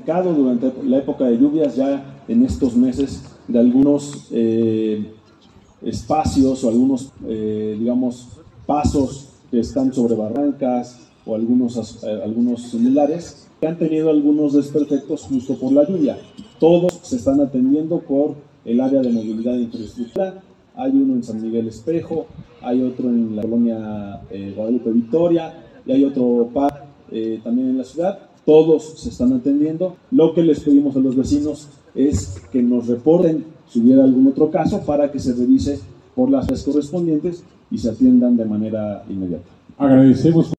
identificado durante la época de lluvias ya en estos meses de algunos espacios o algunos, digamos, pasos que están sobre barrancas o algunos similares que han tenido algunos desperfectos justo por la lluvia. Todos se están atendiendo por el área de movilidad e infraestructura. Hay uno en San Miguel Espejo, hay otro en la colonia Guadalupe Victoria y hay otro par también en la ciudad. Todos se están atendiendo. Lo que les pedimos a los vecinos es que nos reporten si hubiera algún otro caso para que se revise por las áreas correspondientes y se atiendan de manera inmediata. Agradecemos.